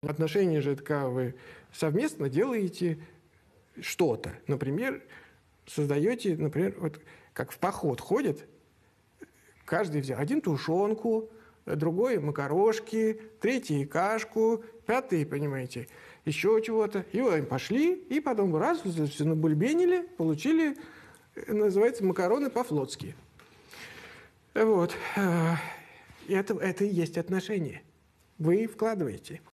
Отношения же, это когда вы совместно делаете что-то. Например, создаете, например, вот как в поход ходят, каждый взял один тушенку, другой макарошки, третий кашку, пятый, понимаете, еще чего-то. И вот они пошли, и потом раз, все набульбенили, получили, называется, макароны по-флотски. Вот. И это и есть отношения. Вы вкладываете.